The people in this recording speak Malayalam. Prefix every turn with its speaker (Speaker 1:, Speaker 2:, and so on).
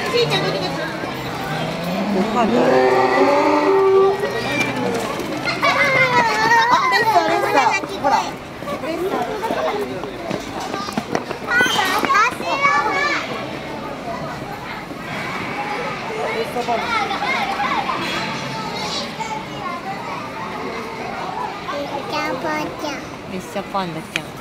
Speaker 1: 못 가네. 됐어. 뭐라?ミッションパンダちゃん。